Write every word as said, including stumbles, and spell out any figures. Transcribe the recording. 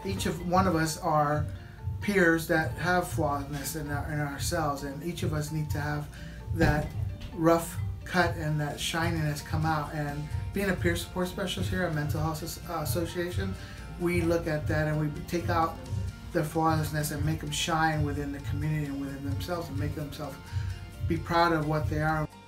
each of one of us are peers that have flawedness in, our, in ourselves, and each of us need to have that rough cut and that shininess come out. And being a peer support specialist here at Mental Health Association, we look at that and we take out their flawlessness and make them shine within the community and within themselves, and make themselves be proud of what they are.